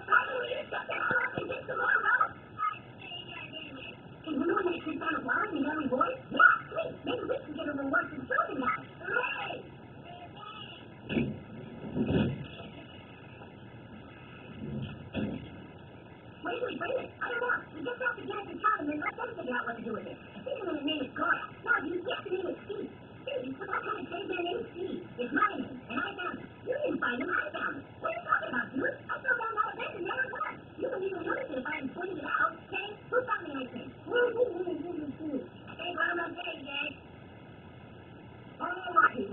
Why don't you shut the hell up and get some more rope? Hey, you know when they sit down a bar and yell boys? Yeah, sweet. Maybe we can get a reward for serving that. Hooray! Where do we bring it? I don't know. We just have to get it to town and then let them figure out what to do with it.